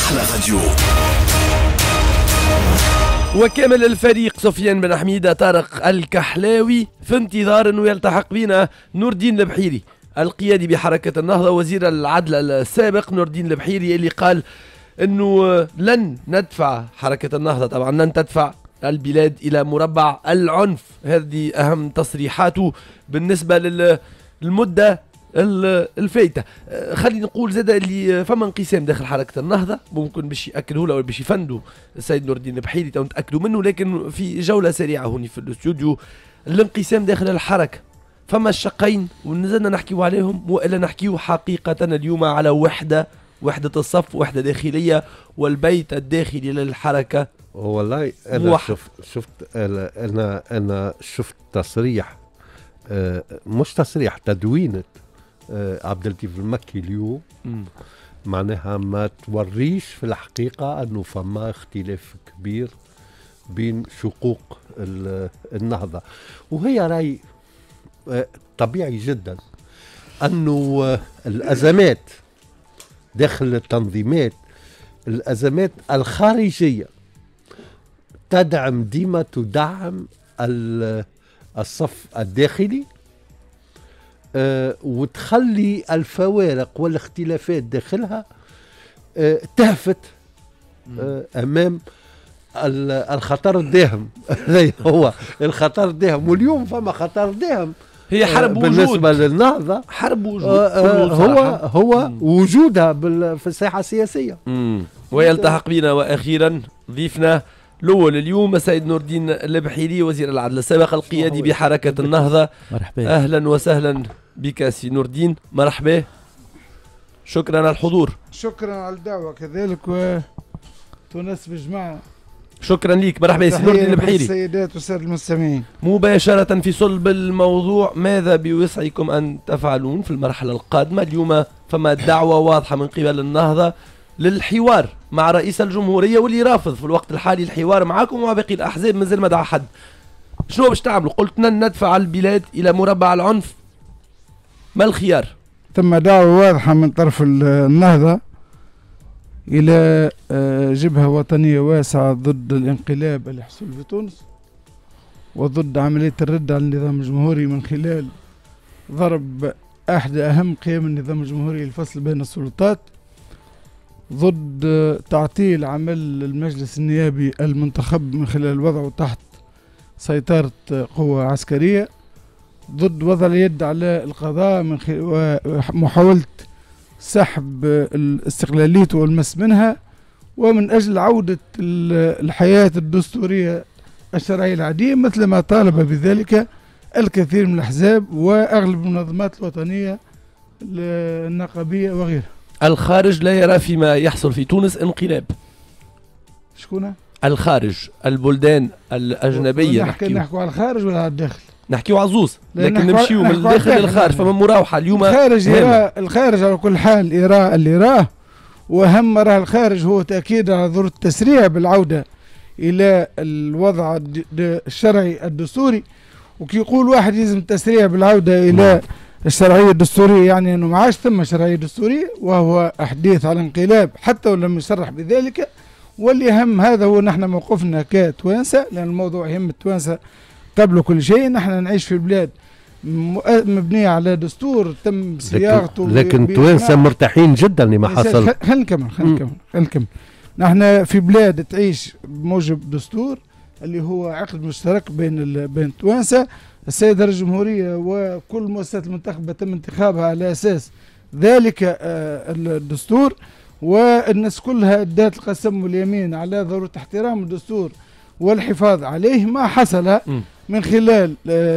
أحلى راديو. وكامل الفريق سفيان بن حميدة، طارق الكحلاوي، في انتظار أنه يلتحق بنا نور الدين البحيري القيادي بحركة النهضة، وزير العدل السابق نور الدين البحيري، اللي قال أنه لن ندفع حركة النهضة، طبعا لن تدفع البلاد إلى مربع العنف. هذه أهم تصريحاته بالنسبة للمدة الفايته. خلينا نقول زاد اللي فما انقسام داخل حركه النهضه، ممكن باش ياكدوا له ولا باش يفندوا السيد نور الدين البحيري تو نتاكدوا منه، لكن في جوله سريعه هوني في الاستوديو الانقسام داخل الحركه. فما الشقين ونزلنا نحكيوا عليهم، والا نحكيوا حقيقه اليوم على وحده الصف، وحده داخليه، والبيت الداخلي للحركه. والله انا انا شفت تصريح، مش تصريح، تدوينة عبد اللطيف المكي اليوم. معناها ما توريش في الحقيقة أنه فما اختلاف كبير بين شقوق النهضة، وهي رأي طبيعي جدا أنه الأزمات داخل التنظيمات، الأزمات الخارجية ديما تدعم الصف الداخلي، وتخلي الفوارق والاختلافات داخلها تهفت أمام الخطر الداهم. هذا هو الخطر الداهم، واليوم فما خطر داهم، هي حرب وجود بالنسبة للنهضة، حرب وجود. هو وجودها في الساحة السياسية. ويلتحق بنا وأخيرا ضيفنا الأول اليوم السيد نور الدين البحيري، وزير العدل السابق القيادي بحركة النهضة. مرحبا، أهلا وسهلا بك سي نور الدين، مرحبا، شكرا على الحضور. شكرا على الدعوة كذلك، وتناسب الجماعة. شكرا لك، مرحبا سي نور الدين البحيري. السيدات والسادة المستمعين، مباشرة في صلب الموضوع، ماذا بوسعكم أن تفعلون في المرحلة القادمة؟ اليوم فما دعوة واضحة من قبل النهضة للحوار مع رئيس الجمهورية، واللي رافض في الوقت الحالي الحوار معكم ومع باقي الأحزاب، مازال ما دعا حد. شنو باش تعملوا؟ قلت لن ندفع البلاد إلى مربع العنف، ما الخيار؟ ثم دعوة واضحة من طرف النهضة إلى جبهة وطنية واسعة ضد الانقلاب اللي حصل في تونس، وضد عملية الرد على النظام الجمهوري من خلال ضرب أحد أهم قيم النظام الجمهوري، الفصل بين السلطات، ضد تعطيل عمل المجلس النيابي المنتخب من خلال وضعه تحت سيطرة قوة عسكرية، ضد وضع اليد على القضاء من ومحاولة سحب استقلاليته والمس منها، ومن أجل عودة الحياة الدستورية الشرعية العادية، مثل ما طالب بذلك الكثير من الأحزاب وأغلب المنظمات الوطنية النقابية وغيرها. الخارج لا يرى فيما يحصل في تونس انقلاب. شكونه؟ الخارج، البلدان الأجنبية. نحكوا على الخارج ولا على الداخل؟ نحكيو عزوز، لكن نمشيو من الداخل للخارج، فما مراوحة اليوم. الخارج على كل حال يرى اللي يراه، وأهم ما راه الخارج هو تأكيد على ضرورة التسريع بالعودة إلى الوضع الشرعي الدستوري. وكي يقول واحد يلزم التسريع بالعودة إلى الشرعية الدستورية، يعني أنه ما عادش ثم شرعية دستورية، وهو حديث على انقلاب حتى ولم يصرح بذلك. واللي أهم هذا هو نحن موقفنا كتوانسة، لأن الموضوع يهم التوانسة قبل كل شيء. نحن نعيش في بلاد مبنية على دستور تم صياغته، لكن توانسة مرتاحين جدا لما حصل. خلينا نكمل. نحن في بلاد تعيش بموجب دستور اللي هو عقد مشترك بين توانسة. السيد رئيس الجمهورية وكل المؤسسات المنتخبة تم انتخابها على أساس ذلك الدستور، والناس كلها ادت القسم واليمين على ضرورة احترام الدستور والحفاظ عليه. ما حصل من خلال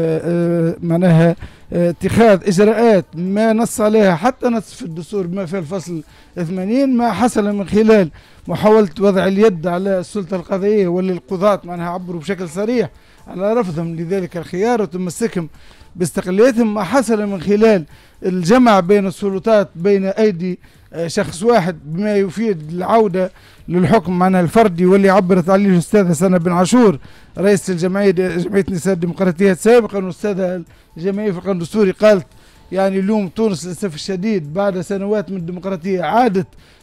معناها اتخاذ إجراءات ما نص عليها حتى نص في الدستور بما في الفصل 80، ما حصل من خلال محاولة وضع اليد على السلطة القضائية، واللي القضاة معناها عبروا بشكل صريح على رفضهم لذلك الخيار وتمسكهم باستقلاليتهم، ما حصل من خلال الجمع بين السلطات بين أيدي شخص واحد بما يفيد العودة للحكم معناها الفردي، واللي عبرت عليه الأستاذة سنة بن عاشور رئيس جمعية نساء الديمقراطية سابقا، والأستاذة الجمعية في القانون الدستوري قالت يعني اليوم تونس للأسف الشديد بعد سنوات من الديمقراطية عادت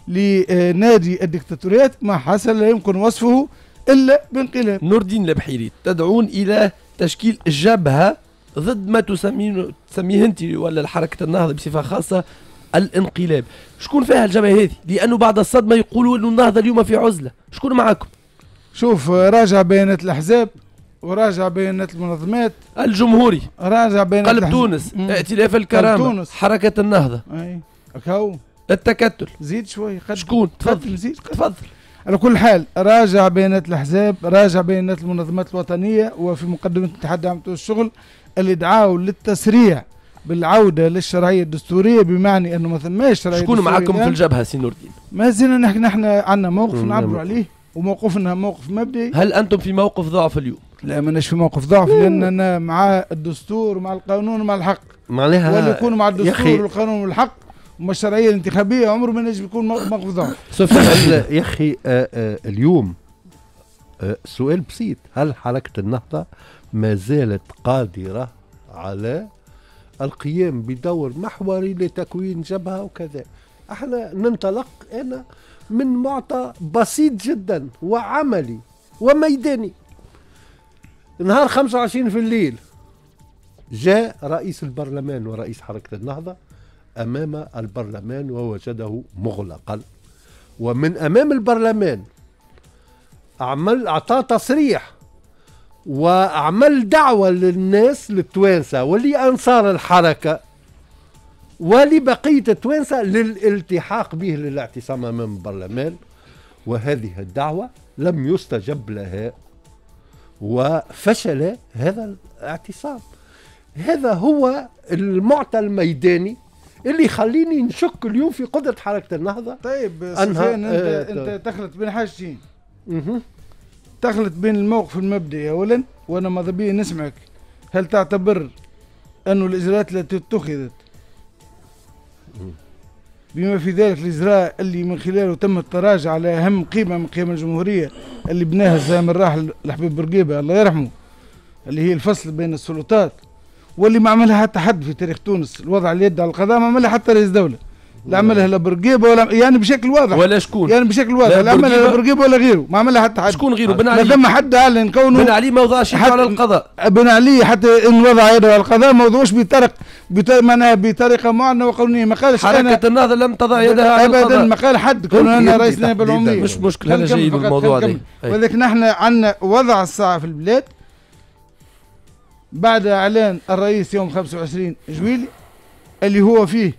لنادي الدكتاتوريات ما حصل لا يمكن وصفه الا بانقلاب. نور الدين البحيري، تدعون الى تشكيل جبهه ضد ما تسميه انت ولا حركه النهضه بصفه خاصه الانقلاب. شكون فيها الجبهه هذه؟ لانه بعد الصدمه يقولوا انه النهضه اليوم في عزله، شكون معكم؟ شوف، راجع بيانات الاحزاب وراجع بيانات المنظمات، الجمهوري، راجع بيانات قلب تونس، ائتلاف الكرامه، تونس، حركه النهضه، اي هكاو التكتل. زيد شوي، شكون؟ تفضل زيد، تفضل. على كل حال راجع بيانات الاحزاب، راجع بيانات المنظمات الوطنيه، وفي مقدمه الاتحاد العام الشغل اللي دعاوا للتسريع بالعوده للشرعيه الدستوريه، بمعنى انه ما ثماش شرعيه. شكون معكم في الجبهه سي نور الدين؟ ما زلنا نحن عندنا موقف نعبروا عليه، وموقفنا موقف مبدئي. هل انتم في موقف ضعف اليوم؟ لا، ماناش في موقف ضعف، لاننا مع الدستور ومع القانون ومع الحق. معناها واللي يكونوا مع الدستور والقانون والحق وما الشرعيه الانتخابيه عمره ما نجم يكون موقف ضعف. يا اخي اليوم سؤال بسيط، هل حركه النهضه ما زالت قادره على القيام بدور محوري لتكوين جبهه وكذا؟ احنا ننطلق انا من معطى بسيط جدا وعملي وميداني. نهار 25 في الليل جاء رئيس البرلمان ورئيس حركة النهضة أمام البرلمان ووجده مغلقا، ومن أمام البرلمان أعطى تصريح وأعمل دعوة للناس للتوانسة ولأنصار الحركة ولبقية التوانسة للالتحاق به للاعتصام أمام البرلمان، وهذه الدعوة لم يستجب لها وفشل هذا الاعتصام. هذا هو المعطى الميداني اللي يخليني نشك اليوم في قدرة حركة النهضة. طيب سفيان، انت تخلط بين حاجتين. تخلط بين الموقف المبدئي اولا، وانا ماذا بي نسمعك، هل تعتبر انه الاجراءات التي اتخذت بما في ذلك الاجراء اللي من خلاله تم التراجع على اهم قيمه من قيم الجمهوريه اللي بناها الزعيم الراحل الحبيب بورقيبه الله يرحمه، اللي هي الفصل بين السلطات، واللي ما عملها حتى حد في تاريخ تونس، الوضع اليد على القضاء ما عملها حتى رئيس دوله، لا عملها لا بورقيبه ولا يعني بشكل واضح، ولا شكون يعني بشكل واضح، لا عملها لا بورقيبه ولا غيره، ما عملها حتى حد. شكون غيره؟ بن علي. ما ثم حد اعلن كونه بن علي ما وضعش يده على القضاء. بن علي حتى ان وضع يده على القضاء ما وضعوش معناها بطريقه معينه وقانونيه، ما قالش حركه النهضه لم تضع يدها على القضاء ابدا، ما قال حد كون انا رئيس النائب العمومي. مش مشكل، هذا جيد الموضوع هذا. ولكن نحن عندنا وضع الساعه في البلاد بعد اعلان الرئيس يوم 25 جويلي اللي هو فيه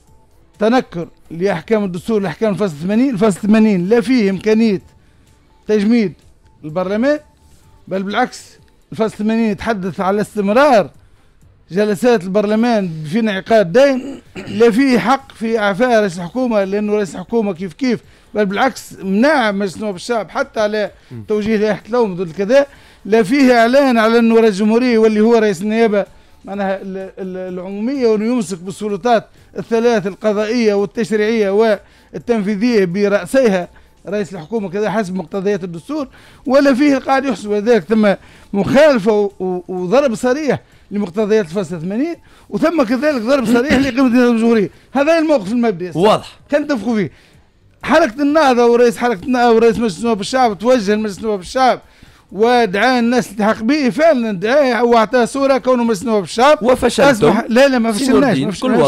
تنكر لاحكام الدستور، لاحكام الفصل 80. الفصل 80 لا فيه امكانيه تجميد البرلمان، بل بالعكس الفصل 80 يتحدث على استمرار جلسات البرلمان في انعقاد دائم، لا فيه حق في اعفاء رئيس الحكومه لانه رئيس الحكومه كيف بل بالعكس منع مجلس نواب الشعب حتى على توجيه لائحه اللوم ضد كذا، لا فيه اعلان على انه رئيس الجمهوريه واللي هو رئيس النيابه معناها العموميه وانه يمسك بالسلطات الثلاث القضائيه والتشريعيه والتنفيذيه براسيها رئيس الحكومه كذا حسب مقتضيات الدستور، ولا فيه القاعد يحسب ذلك ثم مخالفه وضرب صريح لمقتضيات الفصل 80، وثم كذلك ضرب صريح لقيمه الجمهوريه. هذا الموقف المبدئي واضح كان تفقوا فيه. حركه النهضه ورئيس حركه النهضه ورئيس مجلس نواب الشعب توجه لمجلس نواب الشعب ودعاء الناس الالتحاق به، فعلا دعاء واعطاه صوره كونه مجلس نواب الشعب وفشلتم. لا ما فشلناش،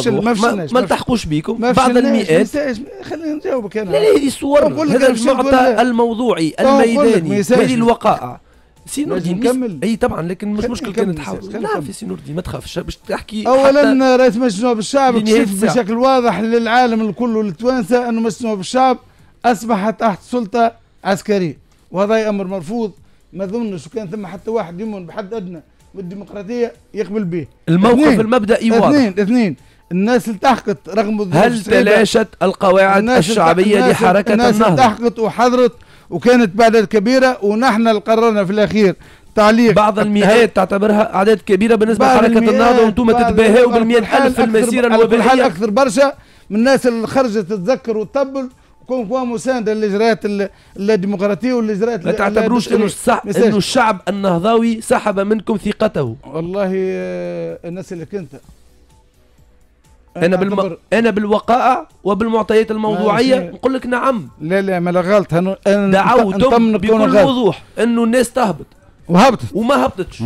ما التحقوش بكم بعض المئات. خليني نجاوبك انا. لا هذه الصور، هذا المعطى الموضوعي الميداني، هذه الوقائع. سي نور الدين نكمل. اي طبعا، لكن مش مشكل كانت تحاول. لا في سي نور الدين ما تخافش باش تحكي. اولا رئيس مجلس نواب الشعب كشف بشكل واضح للعالم الكل وللتوانسه انه مجلس نواب الشعب اصبح تحت سلطه عسكريه، وهذا امر مرفوض. ما ظنش وكان ثم حتى واحد يؤمن بحد ادنى بالديمقراطيه يقبل به. الموقف المبدئي واضح. اثنين الناس التحقت رغم هل تلاشت القواعد الشعبيه لحركه النهضه؟ الناس التحقت وحضرت وكانت باعداد كبيره، ونحن اللي قررنا في الاخير تعليق. بعض المئات تعتبرها اعداد كبيره بالنسبه لحركه النهضه، وانتم تتباهوا بال100,000 في المسيره الوبائيه. اكثر برشا من الناس اللي خرجت تتذكر وتطبل وكون مسانده للاجراءات الديمقراطيه والاجراءات. ما تعتبروش انه الشعب النهضاوي سحب منكم ثقته؟ والله الناس اللي كنت انا بالوقائع وبالمعطيات الموضوعيه نقول لك نعم. لا ما لا غلط. دعوتم بكل وضوح انه الناس تهبط وهبطت وما هبطتش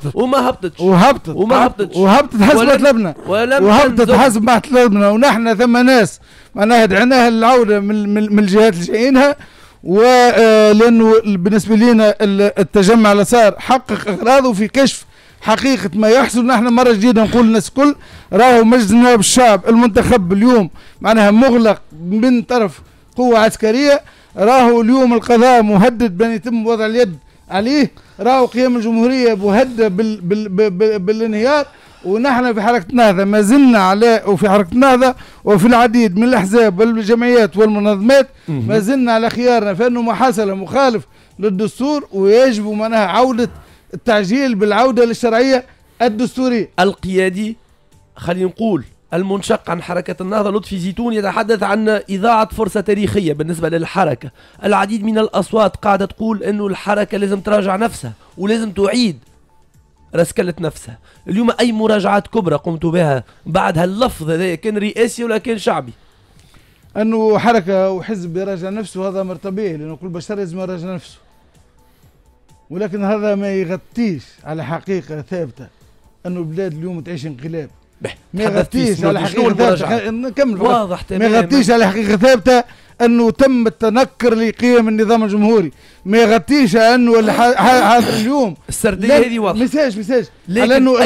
وهبطت حسب مطلبنا وهبطت حسب مطلبنا. ونحن ثم ناس معناها دعيناها للعوده من الجهات اللي جايينها، ولانه بالنسبه لنا التجمع اللي صار حقق اغراضه في كشف حقيقه ما يحصل. نحن مره جديده نقول للناس الكل راهو مجلس نواب الشعب المنتخب اليوم معناها مغلق من طرف قوه عسكريه، راهو اليوم القضاء مهدد بان يتم وضع اليد عليه، راهو قيام الجمهوريه مهدده بالانهيار. ونحن في حركه النهضه ما زلنا على، وفي حركه النهضه وفي العديد من الاحزاب والجمعيات والمنظمات ما زلنا على خيارنا، فانه ما حصل مخالف للدستور ويجب معناها عوده التعجيل بالعوده للشرعيه الدستوريه. القيادي خلينا نقول المنشق عن حركة النهضة لطفي زيتون يتحدث عن إذاعة فرصة تاريخية بالنسبة للحركة. العديد من الأصوات قاعدة تقول أنه الحركة لازم تراجع نفسها ولازم تعيد رسكلة نفسها. اليوم أي مراجعات كبرى قمت بها بعد هاللفظ هذا، كان رئاسي ولا كان شعبي؟ أنه حركة وحزب يراجع نفسه هذا مرتبيه، لأنه كل بشر لازم يراجع نفسه، ولكن هذا ما يغطيش على حقيقة ثابتة أنه البلاد اليوم تعيش انقلاب. ما يغطيش على حقيقة ثابتة، نكمل واضح تماما، ما يغطيش على حقيقة ثابتة أنه تم التنكر لقيم النظام الجمهوري، ما يغطيش أنه هذا اليوم السردية هذه واضحة مساج على أنه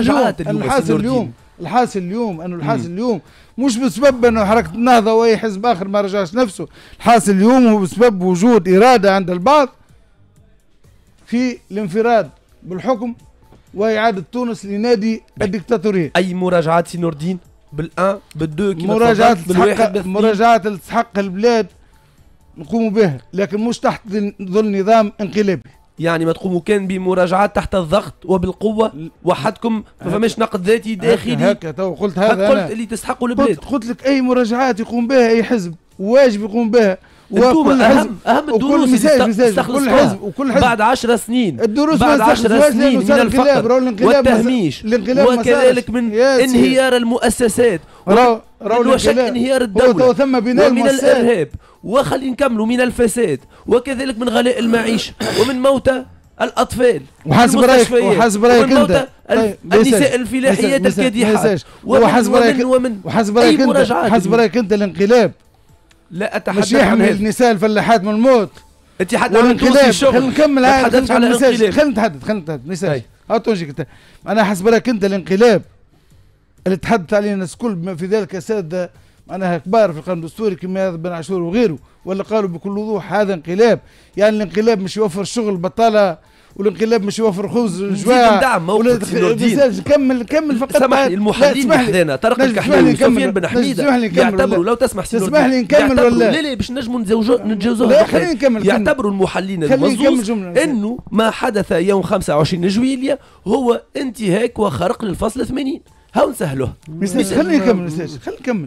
الحاصل اليوم مش بسبب أنه حركة النهضة وأي حزب آخر ما رجعش نفسه، الحاصل اليوم هو بسبب وجود إرادة عند البعض في الانفراد بالحكم وإعادة تونس لنادي الدكتاتورية. أي مراجعات سي نور الدين بالأن بالدو مراجعات اللي تحقق البلاد نقوموا بها، لكن مش تحت ظل نظام انقلابي. يعني ما تقوموا كان بمراجعات تحت الضغط وبالقوة وحدكم ما فماش نقد ذاتي داخلي. هكا تو قلت هذا قلت اللي تستحقوا البلاد. قلت لك أي مراجعات يقوم بها أي حزب واجب يقوم بها، وكل حزب أهم الدروس وكل حزب بعد 10 سنين الدروس بعد 10 سنين من الفقر والتهميش وكذلك من انهيار المؤسسات وشك انهيار الدولة ومن الإرهاب وخلينا نكملوا من الفساد وكذلك من غلاء المعيشة ومن موتى الأطفال وحسب رأيك أنت النساء الفلاحيات الكادحات وحسب رأيك أنت الانقلاب لا أتحدث مش يحمي النساء الفلاحات من الموت. انت حتى من توصي الشغل خلينا نكمل هذا خلينا نتحدث مثال توجيك انا حسب رايك انت الانقلاب اللي تحدث عليه الناس الكل بما في ذلك اساتذه معناها كبار في القانون الدستوري كما بن عاشور وغيره، ولا قالوا بكل وضوح هذا انقلاب. يعني الانقلاب مش يوفر الشغل بطاله، والانقلاب مش يوفر خبز جواع دعم موقف كمل فقط. سمحني المحللين حدانا طارق الكحلاوي سفيان بن حميده يعتبروا لو تسمح سي خليني نكمل ولا لا باش نجموا نتجاوزوها. يعتبروا المحللين الموظوف انه ما حدث يوم 25 جويلية هو انتهاك وخرق للفصل 80. هاو نسهلوها. خليني نكمل خلينا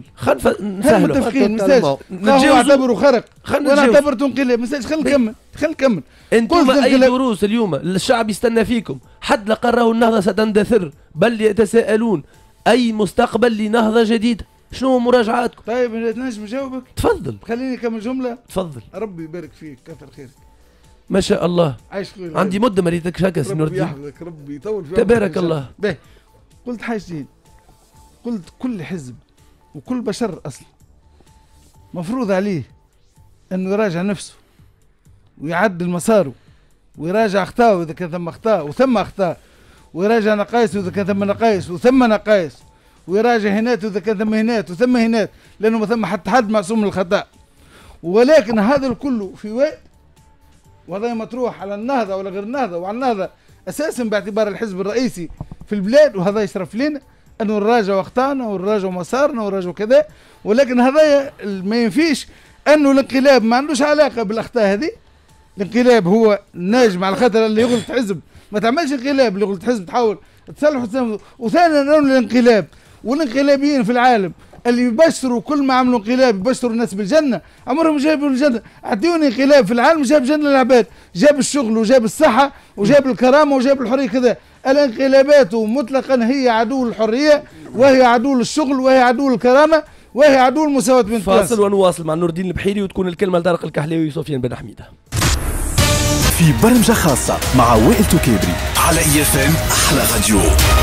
نسهلوها. نتجاوزوا نعتبروا خرق وانا اعتبرته انقلاب. خلينا نكمل. انتم اي دروس اليوم الشعب يستنى فيكم؟ حد لقرروا النهضة ستندثر بل يتساءلون اي مستقبل لنهضة جديدة؟ شنو مراجعاتكم؟ طيب نجم نجاوبك؟ تفضل. خليني نكمل جملة. تفضل. ربي يبارك فيك كثر خيرك. ما شاء الله. عايش عندي مدة ما ريتكش هكا سي نور الدين. ربي يحفظك ربي يطول في عمرك. تبارك الله. باهي قلت حاجتين. قلت كل حزب وكل بشر اصلا مفروض عليه انه يراجع نفسه ويعدل مساره ويراجع اخطاءه اذا كان ثم اخطاء وثم اخطاء، ويراجع نقائصه اذا كان ثم نقائص وثم نقائص، ويراجع هنات اذا كان ثم هنات وثم هنات، لانه ما ثم حتى حد معصوم من الخطا. ولكن هذا الكل في وقت وهذا مطروح على النهضه ولا غير النهضه، وعلى النهضه اساسا باعتبار الحزب الرئيسي في البلاد، وهذا يشرف لنا انه نراجع اخطائنا ونراجع مسارنا ونراجع كذا. ولكن هذا ما ينفيش انه الانقلاب ما عندوش علاقه بالاخطاء هذه. الانقلاب هو ناجم على خاطر اللي يغلط حزب ما تعملش انقلاب، اللي يغلط حزب تحاول تصلح. وثانيا انه الانقلاب والانقلابيين في العالم اللي يبشروا كل ما عملوا انقلاب يبشروا الناس بالجنه، عمرهم جابوا الجنه. اعطيوني انقلاب في العالم جاب جنه للعباد، جاب الشغل وجاب الصحه وجاب الكرامه وجاب الحريه كذا. الانقلابات مطلقا هي عدو الحريه، وهي عدو الشغل، وهي عدو الكرامه، وهي عدو المساواه بين الناس. فاصل ونواصل مع نور الدين البحيري، وتكون الكلمه لطارق الكحلاوي وسفيان بن حميده في برمجة خاصة مع وائل توكيبري على EFM أحلى راديو.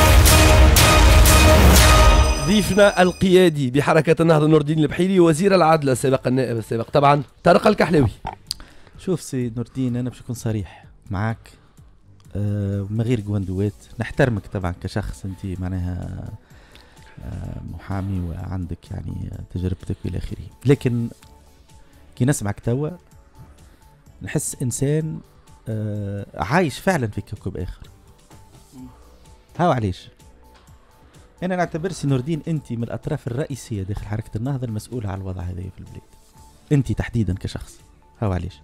ضيفنا القيادي بحركة النهضة نور الدين البحيري، وزير العدل السابق النائب السابق طبعا طارق الكحلاوي. شوف سي نور الدين، أنا باش نكون صريح معاك من غير جواندوات. نحترمك طبعا كشخص، أنت معناها محامي وعندك يعني تجربتك إلى آخره، لكن كي نسمعك توا نحس إنسان عايش فعلا في كوكب آخر. هاو علاش أنا نعتبر سي نور الدين أنت من الأطراف الرئيسية داخل حركة النهضة المسؤولة على الوضع هذا في البلاد، أنت تحديدا كشخص. هاو علاش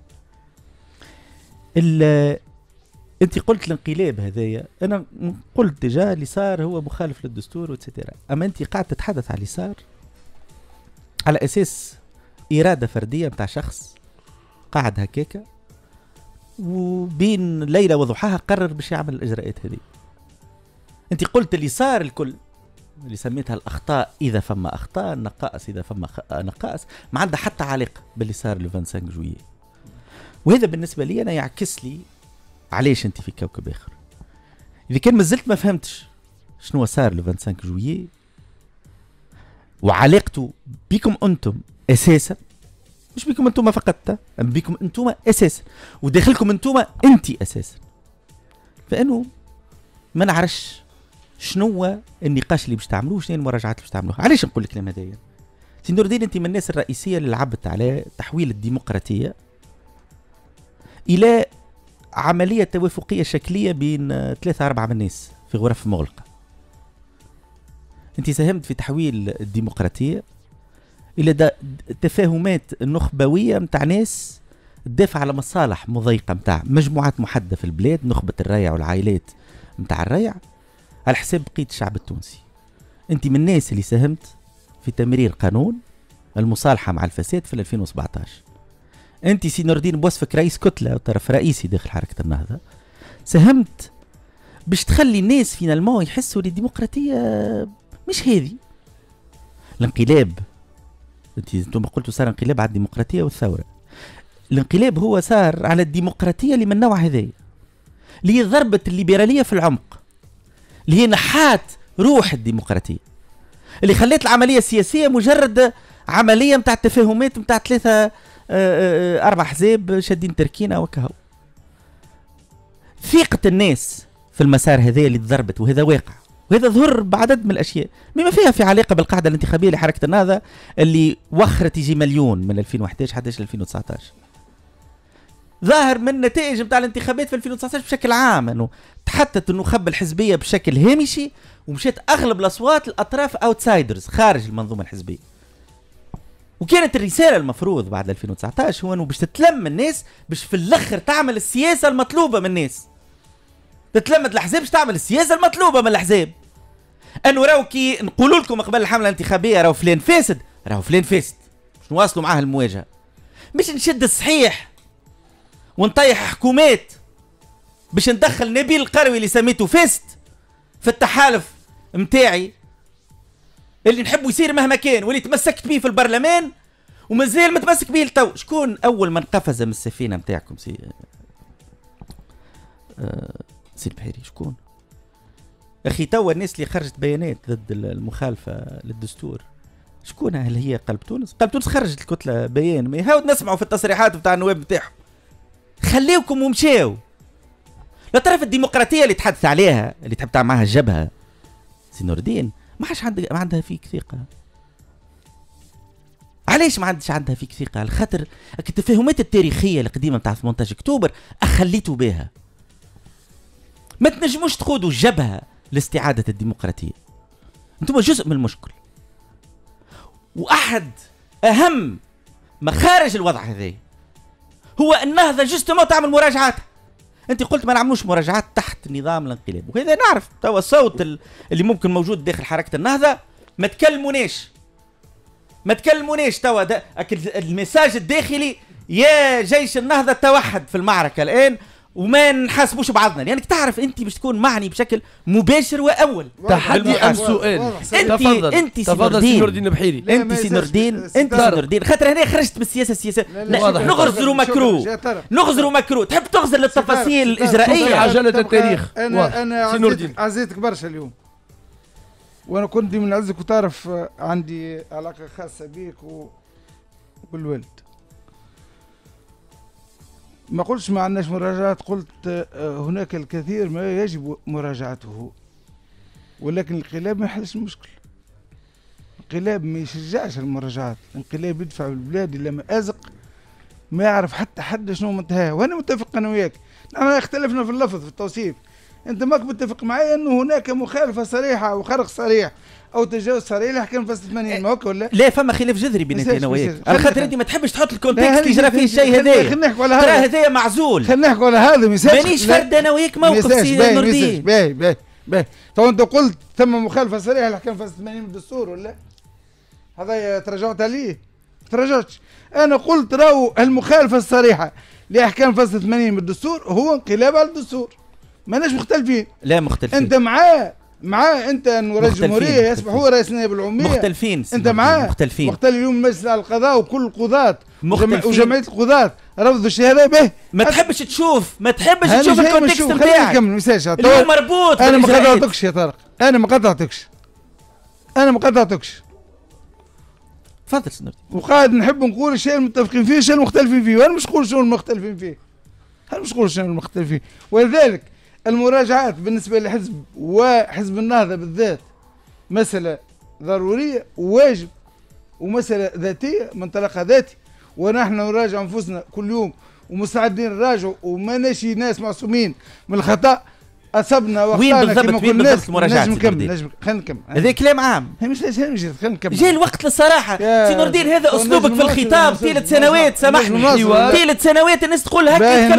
أنت قلت الانقلاب هذايا، أنا قلت ديجا اللي صار هو مخالف للدستور وتسيتيرا، أما أنت قاعد تتحدث على اللي صار على أساس إرادة فردية متاع شخص قاعد هكاكا وبين ليلة وضحاها قرر باش يعمل الإجراءات هذه. أنت قلت اللي صار الكل اللي سميتها الأخطاء، إذا فما أخطاء، النقائص إذا فما نقائص، ما عندها حتى علاقة باللي صار ل 25 جويي. وهذا بالنسبة لي أنا يعكس لي علاش أنت في كوكب آخر. إذا كان مازلت ما فهمتش شنو صار ل 25 جويي وعلاقته بكم أنتم أساسا، مش بكم أنتم فقط، بكم أنتم أساسا وداخلكم أنتم أنت أساسا، فإنه ما نعرفش شنو النقاش اللي باش تعملوه، شنو المراجعات اللي باش تعملوها. علاش نقول الكلام هذايا؟ سي نور الدين، أنت من الناس الرئيسية اللي لعبت على تحويل الديمقراطية إلى عملية توافقية شكلية بين 3-4 من الناس في غرف مغلقة. أنت ساهمت في تحويل الديمقراطية إلى تفاهمات نخبوية متاع ناس تدافع على مصالح مضيقة متاع مجموعات محددة في البلاد، نخبة الريع والعائلات متاع الريع، على حساب بقية الشعب التونسي. أنت من الناس اللي ساهمت في تمرير قانون المصالحة مع الفساد في 2017. أنت سي نور الدين بوصفك رئيس كتلة وطرف رئيسي داخل حركة النهضة، ساهمت باش تخلي الناس فينالمون يحسوا الديمقراطية مش هذه الانقلاب. انتم قلتوا صار انقلاب على الديمقراطية والثورة. الانقلاب هو صار على الديمقراطية اللي من النوع هذا، اللي هي ضربة الليبرالية في العمق، اللي هي نحات روح الديمقراطية، اللي خلت العملية السياسية مجرد عملية متاع التفاهمات متاع 3-4 حزاب شادين تركينا وكهو. ثقة الناس في المسار هذا اللي تضربت، وهذا واقع، وهذا ظهر بعدد من الأشياء بما فيها في علاقة بالقاعدة الانتخابية لحركة النهضة اللي وخرت يجي مليون من 2011 حتى 2019. ظاهر من النتائج متاع الانتخابات في 2019 بشكل عام انه تحدثت النخب الحزبية بشكل هامشي، ومشيت اغلب الاصوات الاطراف اوتسايدرز خارج المنظومة الحزبية. وكانت الرسالة المفروض بعد 2019 هو انه باش تتلم الناس باش في الاخر تعمل السياسة المطلوبة من الناس، تتلمد الاحزاب باش تعمل السياسة المطلوبة من الاحزاب. انه راو كي نقولوا لكم قبل الحملة الانتخابية راو فلان فاسد، راو فلان فاسد باش نواصلوا معاه المواجهة، مش نشد الصحيح ونطيح حكومات باش ندخل نبيل القروي اللي سميته فاسد في التحالف متاعي اللي نحبه يصير مهما كان، واللي تمسكت بيه في البرلمان ومازال متمسك بيه لتو. شكون اول من قفز من السفينه متاعكم سي البحيري؟ شكون اخي؟ توا الناس اللي خرجت بيانات ضد المخالفه للدستور شكون؟ هل هي قلب تونس؟ قلب تونس خرجت الكتله بيان، ما يهاود نسمعوا في التصريحات بتاع النواب بتاعهم. خليوكم ومشاو. لا تعرف الديمقراطيه اللي تحدث عليها اللي تحب تعمل معها الجبهه سي نور الدين ما عندها فيك ثقه. علاش ما عندها فيك ثقه؟ على خاطر التفاهمات التاريخيه القديمه نتاع 18 اكتوبر اخليتوا بها. ما تنجموش تقودوا الجبهه لاستعاده الديمقراطيه، انتم جزء من المشكل. واحد اهم مخارج الوضع هذا هو النهضه جوستومون تعمل مراجعات. انت قلت ما نعملوش مراجعات تحت نظام الانقلاب، وهذا نعرف توا الصوت اللي ممكن موجود داخل حركه النهضه. ما تكلمونيش توا المساج الداخلي يا جيش النهضه توحد في المعركه الان وما نحاسبوش بعضنا، لانك تعرف انت باش تكون معني بشكل مباشر واول. تحدي ام سؤال. تفضل سي نور الدين البحيري. انت سي نور الدين خاطر هنا خرجت من السياسه. نغزروا مكرو تحب تغزر للتفاصيل الاجرائيه. عجله التاريخ. انا عزيتك برشا اليوم، وانا كنت من عزك وتعرف عندي علاقه خاصه بيك وبالولد. ما قلتش ما عندناش مراجعات، قلت هناك الكثير ما يجب مراجعته، ولكن الانقلاب ما يحلش المشكل. الانقلاب ما يشجعش المراجعات، الانقلاب يدفع البلاد الى مآزق ما يعرف حتى حد شنو منتهاه. وانا متفق انا وياك، نحن اختلفنا في اللفظ في التوصيف. انت ماك متفق معي انه هناك مخالفه صريحه او خرق صريح او تجاوز صريح لحكام فصل 80 ما هكا ولا؟ لا فما خلاف جذري بين انا وياك، على خاطر انت ما تحبش تحط الكونتكست اللي جرى فيه الشيء هذايا. خلينا نحكوا على هذا، ترى هذايا معزول. خلينا نحكوا على هذا مثال. مانيش فرد انا وياك موقف سي نور الدين. باهي تو انت قلت ثم مخالفه صريحه لحكام فصل 80 من الدستور ولا؟ هذا تراجعت عليه؟ تراجعتش. انا قلت راهو المخالفه الصريحه لاحكام فصل 80 من الدستور هو انقلاب على الدستور. ماناش مختلفين. لا مختلفين. انت معاه انت انه رئيس الجمهوريه يصبح هو رئيس النائب العموميه. مختلفين. انت معاه مختلفين. مختلف اليوم المجلس على القضاء وكل القضاة وجمعيه القضاة رفضوا الشهاده به. ما تحبش تشوف الكونتكست نتاعك. نكمل المساج اللي مربوط. انا ما قطعتكش يا طارق، انا ما قطعتكش. تفضل سنور. وقاعد نحب نقول الشيء المتفقين فيه الشيء المختلفين فيه، وانا مش نقول شنو المختلفين فيه. ولذلك المراجعات بالنسبة لحزب وحزب النهضة بالذات مسألة ضرورية وواجب ومسألة ذاتية منطلقها ذاتي، ونحن نراجع أنفسنا كل يوم ومستعدين نراجعوا وما ناشي ناس معصومين من الخطأ. أصبنا وأخطأنا كما قلنا. نجم نكمل. خلينا نكمل. هذا كلام عام. مش خلينا نكمل. جاء الوقت للصراحة. سي نور الدين هذا أسلوبك في الخطاب 3 سنوات سامحني. 3 سنوات الناس تقول هكا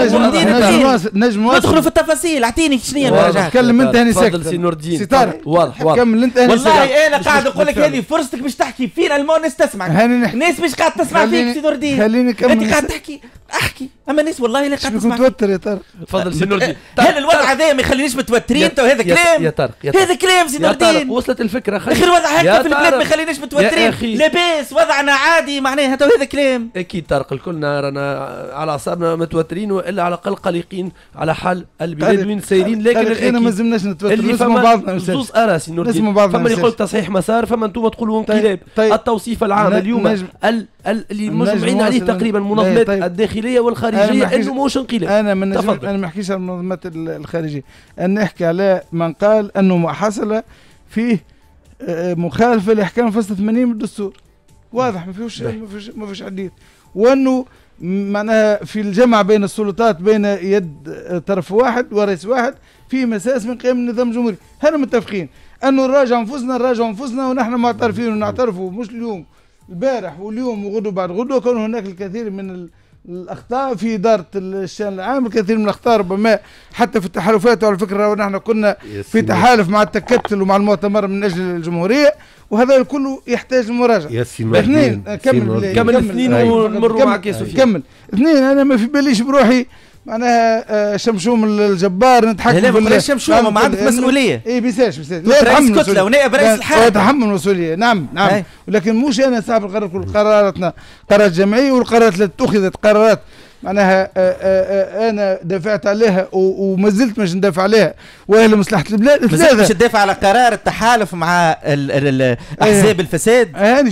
تكلم. ندخلوا في التفاصيل. أعطيني شنو هي المراجعات. تكلم أنت هاني ساكت. تفضل سي نور الدين. سي طارق واضح. كمل أنت هاني ساكت. والله أنا قاعد أقول لك هذه فرصتك باش تحكي فينا الناس تسمعك. الناس مش قاعد تسمع فيك سي نور الدين. خليني نكمل. أنت قاعد تحكي احكي، اما الناس والله لا قاعد تسمع. متوتر يا طارق. تفضل سي نور الدين. هل الوضع هذا ما يخلينيش متوترين؟ هذا كلام. يا طارق هذا كلام سي نور الدين. وصلت الفكره. اخر وضع هكا في البلاد ما يخلينيش متوترين. لاباس وضعنا عادي معناها هذا كلام. اكيد طارق الكلنا رانا على اعصابنا متوترين والا على الاقل قلقين على حال البلاد وين سايرين. لكن احنا ما لازمناش نتوتر. اللي نسمعوا بعضنا زوز ارى سي نور الدين. فما اللي يقول تصحيح مسار، فما انتم تقولوا انقلاب. التوصيف العام اليوم اللي مجمعين عليه تقريبا المنظمات الداخليه والخارجيه انه موش انقلاب. انا ما نحكيش على المنظمات الخارجيه، انا نحكي على من قال انه ما حصل فيه مخالفه لاحكام فصل 80 من الدستور. واضح ما فيش عديد، وانه معناها في الجمع بين السلطات بين يد طرف واحد ورئيس واحد في مساس من قيم النظام الجمهوري. هذا متفقين انه نراجع انفسنا ونحن معترفين ونعترفوا مش اليوم البارح واليوم وغدو بعد غدو. كان هناك الكثير من الاخطاء في اداره الشان العام، الكثير من الاخطاء ربما حتى في التحالفات. وعلى فكره ونحن كنا في تحالف مع التكتل ومع المؤتمر من اجل الجمهوريه، وهذا الكل يحتاج للمراجعه. اثنين كمل اثنين ونمروا معك يا سفيان. كمل اثنين. انا ما في باليش بروحي معناها شمشوم الجبار نتحكم في بلاش شمشوم، ما عندك مسؤوليه. اي بيساش لا رئيس كتله ونائب رئيس الحرب يتحمل المسؤوليه. نعم ولكن مش انا صاحب القرار. كل قراراتنا قرارات جمعيه، والقرارات التي اتخذت قرارات معناها انا دافعت عليها وما زلت مش ندافع عليها وهي لمصلحه البلاد. مش تدافع على قرار التحالف مع احزاب الفساد. هاني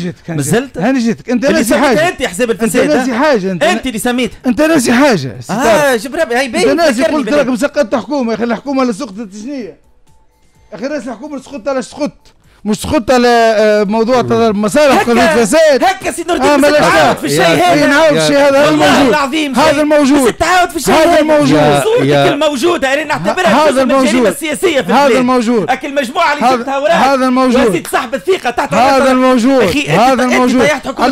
جيتك انت ناسي حاجه. انت احزاب الفساد انت ناسي حاجه. انت اللي سميتها. انت ناسي حاجه. جبرابي هاي باين. انت ناسي قلت لك مسقطت حكومه. يا اخي الحكومه اللي سقطت التجنيه. اخي رئيس الحكومه اللي سقطت على مش سقطت على موضوع تضارب مصالح وقضية فساد. هكا سي نور الدين تعاود في الشيء هذا. نعاود في الشيء هذا الموجود. هذا الموجود. تعاود في الشيء هذا الموجود. صورتك الموجودة اللي نعتبرها جزء من الجريمة السياسية في البلاد. هذا الموجود. لكن المجموعة اللي جبتها وراك هذا الموجود. وزيد صاحب الثقة تحت هذا الموجود. هذا الموجود.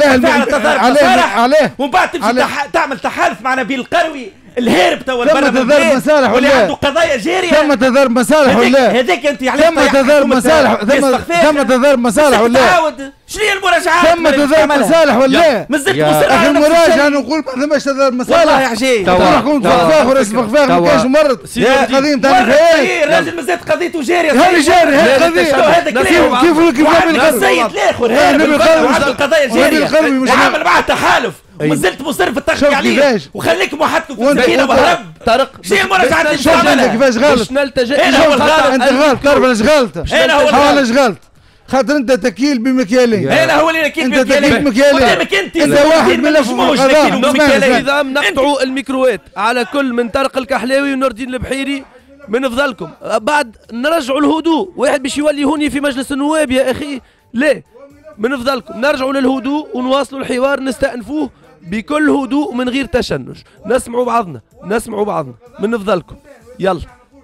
عليه ومن بعد تمشي تعمل تحالف مع نبيل القروي الهرب تو ثم تضارب مصالح ولا عنده قضايا جاريه. ثم تضارب مصالح ولا هذاك انت عليك ثم تضارب مصالح. ثم تضارب مصالح ولا شنو هي المراجعات؟ ثم تضارب مصالح ولا مازلت يا مصر اخي على نفس المراجعه الشيء. نقول ما ثماش تضارب والله مصالح. يا عجيب. تكون فخفاخ ورئيس فخفاخ ما كانش مرض. القضيه نتاع الراجل مازالت قضيته جاريه. هذه جاري هذه قضيه. كيف السيد الاخر هذا القضايا جاريه وعمل معاه تحالف ومازلت مصر في التغطيه عليه وخليكم وحدكم في السكينه وهرب. طارق شنو المراجعات اللي شوف انت كيفاش غلط. باش نلتجئ هنا هو الغلط. انت غلط تعرف علاش غلط؟ هنا هو علاش غلط؟ خاطر انت تكيل بمكيالين. هنا هو اللي اكيد انت تكيل بمكيالين. قدامك انت واحد من مش نظام نقطعوا الميكروات على كل من طارق الكحلاوي ونور الدين البحيري من فضلكم. بعد نرجعوا الهدوء. واحد باش يولي هوني في مجلس النواب يا اخي لا، من فضلكم نرجعوا للهدوء ونواصلوا الحوار نستأنفوه بكل هدوء من غير تشنج. نسمعوا بعضنا من فضلكم. يلا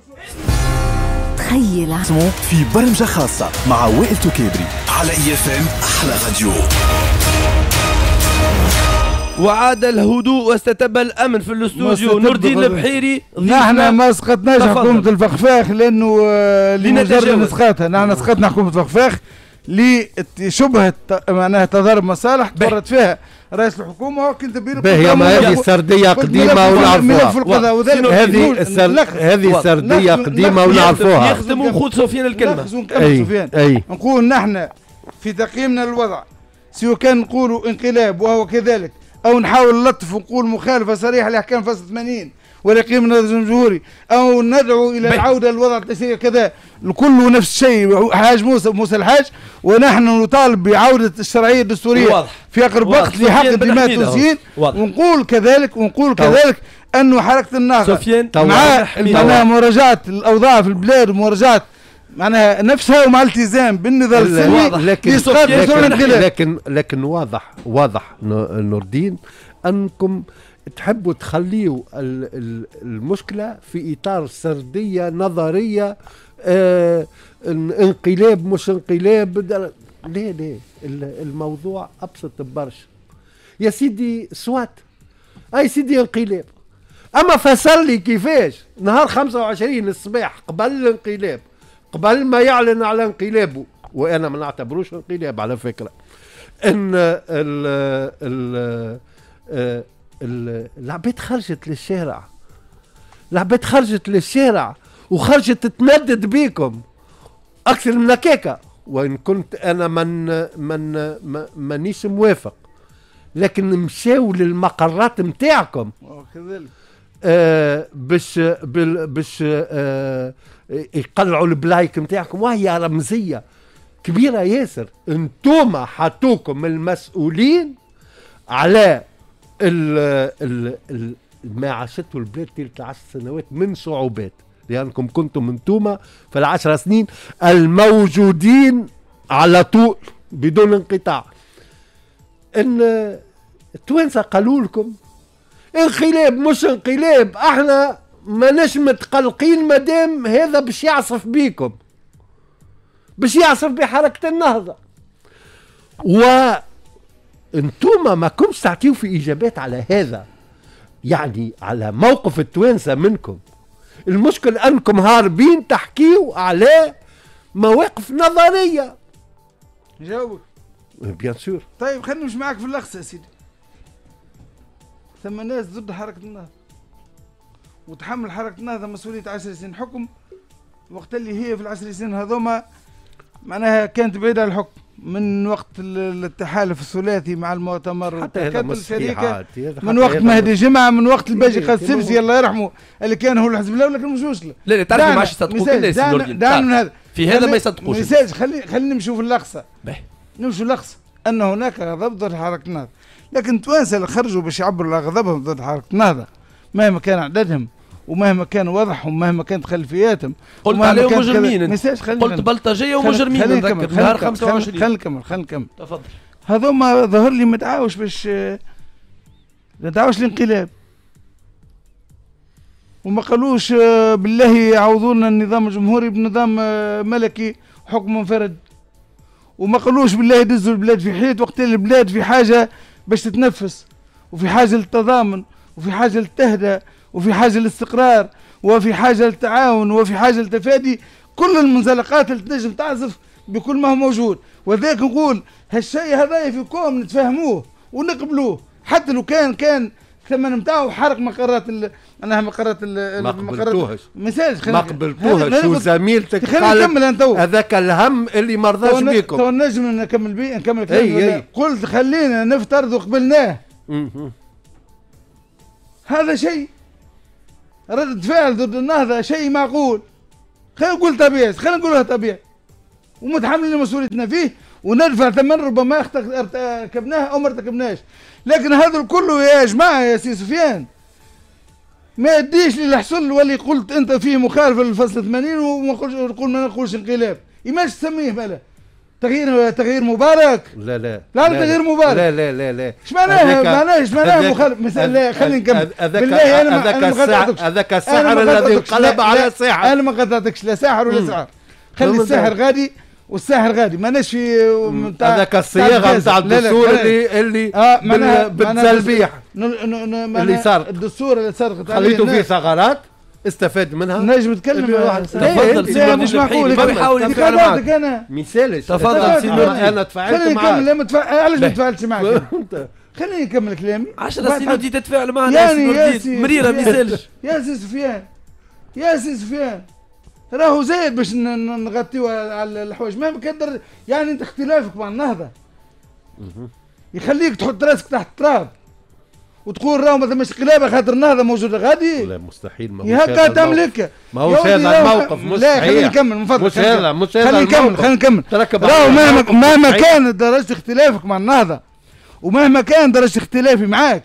تخيل في برمجة خاصة مع وائل توكيبري على EFM أحلى راديو. وعاد الهدوء واستتب الامن في الاستوديو. نور الدين البحيري نحن ما سقطناش حكومة الفخفاخ لانه لمجرد نسقطها. نحن سقطنا حكومة الفخفاخ لشبهة معناها تضارب مصالح تورط فيها رئيس الحكومة. وكنت باهي ما هذه سردية قديمة ونعرفوها. هذه سردية قديمة ونعرفوها. يخدموا خذ سفيان الكلمة. نقول نحن في تقييمنا للوضع سواء كان نقولوا انقلاب وهو كذلك او نحاول نلطف ونقول مخالفة صريحة لاحكام فصل 80 ولقيم النظام الجمهوري او ندعو الى العودة للوضع التشريعي كذا الكل نفس الشيء. حاج موسى الحاج ونحن نطالب بعودة الشرعية الدستورية في اقرب وقت لحق الدماء التونسيين. ونقول كذلك انه حركة النهضة مع مراجعة الاوضاع في البلاد ومراجعة معناها نفسها ومع التزام بالنظام السلمي لكن واضح نور الدين انكم تحبوا تخليوا المشكله في اطار سرديه نظريه. انقلاب مش انقلاب. لا الموضوع ابسط برشا يا سيدي. سوات اي سيدي انقلاب، اما فسر لي كيفاش نهار 25 الصباح قبل الانقلاب، قبل ما يعلن على انقلابه، وانا ما نعتبروش انقلاب على فكره، ان العباد خرجت للشارع وخرجت تندد بيكم اكثر من هكاكا. وان كنت انا مانيش موافق، لكن مشاو للمقرات نتاعكم باش يقلعوا البلايك نتاعكم، وهي رمزيه كبيره ياسر. انتوما حطوكم المسؤولين على ما عاشته البلاد تلك 10 سنوات من صعوبات، لأنكم كنتم انتوما في ال10 سنين الموجودين على طول بدون انقطاع. ان التوانسه قالوا لكم انقلاب مش انقلاب، احنا ماناش متقلقين مادام هذا باش يعصف بيكم، باش يعصف بحركة النهضة. وانتوما ما كنتش تعطيوا في اجابات على هذا، يعني على موقف التوانسة منكم. المشكل انكم هاربين تحكيوا على مواقف نظرية. جاوبك بيان سور. طيب خلينا نمشي معاك في اللخص يا سيدي. ثم ناس ضد حركة النهضة وتحمل حركة النهضة مسؤولية 10 سنين حكم، وقت اللي هي في ال10 سنين هذوما معناها كانت بعيدة عن الحكم من وقت التحالف الثلاثي مع المؤتمر وتكتل الشركة، من وقت مهدي جمعة، من وقت الباجي قد سبسي الله يرحمه اللي كان هو الحزب الأول، لكن مش وصل. لا تعرف ما عادش يصدقوك الناس. دعنا من هذا في هذا ما يصدقوش. خلينا نمشوا في اللقصة. نمشوا اللقصة أن هناك غضب ضد حركة النهضة، لكن التوانسة اللي خرجوا باش يعبروا على غضبهم ضد حركة النهضة مهما كان عددهم ومهما كان وضعهم ومهما كانت خلفياتهم، قلت عليهم مجرمين، قلت بلطجيه ومجرمين. نذكر نهار 25. خلينا نكمل تفضل. هذوما ظهر لي متعاوش باش متعاوش الانقلاب، وما قالوش بالله يعوضونا النظام الجمهوري بنظام ملكي حكم منفرد، وما قالوش بالله يدزوا البلاد في حيط وقت البلاد في حاجه باش تتنفس، وفي حاجه للتضامن، وفي حاجه للتهدئه، وفي حاجة للاستقرار، وفي حاجة للتعاون، وفي حاجة للتفادي كل المنزلقات اللي تنجم تعزف بكل ما هو موجود. وذلك نقول هالشيء هذا في كوم نتفاهموه ونقبلوه، حتى لو كان الثمن نتاعو حرق مقرات انا مقرات ما قبلتوهش مثال ما قبلتوهش وزميلتك خليني نكمل انت هذاك الهم اللي ما رضاش بيكم. تو نجم نكمل كلامي. قلت خلينا نفترض وقبلناه. هذا شيء ردة فعل ضد النهضة شيء معقول. خلينا نقول طبيعي، خلينا نقولها طبيعي ومتحملين مسؤوليتنا فيه وندفع ثمن ربما ارتكبناه او ما ارتكبناش. لكن هذا كله يا جماعه يا سي سفيان ما يديش اللي حصل واللي قلت انت فيه مخالفه للفصل 80 وما نقولش انقلاب. يماش تسميه بلا تغيير مبارك. لا تغيير مبارك. لا ايش معناها مخالف مثلا. لا خلينا نكمل بالله. هذاك الساحر الذي انقلب على ساحر. انا ما قطعتكش لا ساحر ولا ساحر. خلي الساحر غادي والساحر غادي ماناش في هذاك الصياغه نتاع الدستور اللي بالتلبيح اللي صار. الدستور اللي صار خليته فيه ثغرات استفاد منها. نجم نتكلم. تفضل سي مش معقول ما بيحاول يتفاعل معك. انا مثالش. تفضل سي انا تفاعلت معك. علاش ما تفاعلش معك؟ خليني نكمل كلامي. 10 سنين ودي تتفاعل معنا مريره مثالش. يا سي سفيان راهو زايد باش نغطيو على الحوايج ما بقدر. يعني انت اختلافك مع النهضه يخليك تحط راسك تحت التراب وتقول راهو ما ثماش انقلاب خاطر النهضه موجوده غادي. لا مستحيل. ما هو هكا تملك. ما هو هذا الموقف مستحيل. لا خلينا نكمل من فضلك. مش هذا خلينا نكمل. راهو مهما كانت درجه اختلافك مع النهضه ومهما كان درجه اختلافي معاك